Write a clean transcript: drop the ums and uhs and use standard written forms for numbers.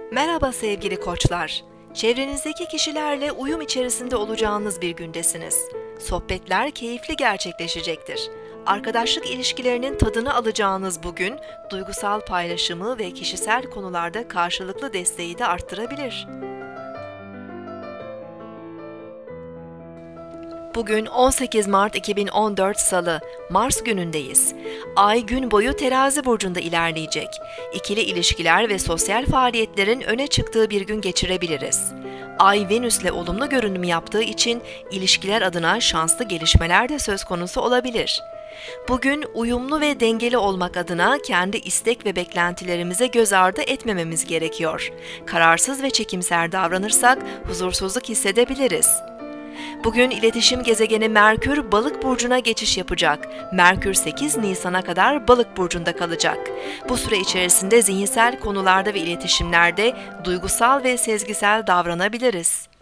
Merhaba sevgili koçlar. Çevrenizdeki kişilerle uyum içerisinde olacağınız bir gündesiniz. Sohbetler keyifli gerçekleşecektir. Arkadaşlık ilişkilerinin tadını alacağınız bugün, duygusal paylaşımı ve kişisel konularda karşılıklı desteği de arttırabilir. Bugün 18 Mart 2014 Salı, Mars günündeyiz. Ay gün boyu Terazi burcunda ilerleyecek. İkili ilişkiler ve sosyal faaliyetlerin öne çıktığı bir gün geçirebiliriz. Ay Venüs'le olumlu görünüm yaptığı için ilişkiler adına şanslı gelişmeler de söz konusu olabilir. Bugün uyumlu ve dengeli olmak adına kendi istek ve beklentilerimize göz ardı etmememiz gerekiyor. Kararsız ve çekimser davranırsak huzursuzluk hissedebiliriz. Bugün iletişim gezegeni Merkür Balık burcuna geçiş yapacak. Merkür 8 Nisan'a kadar Balık burcunda kalacak. Bu süre içerisinde zihinsel konularda ve iletişimlerde duygusal ve sezgisel davranabiliriz.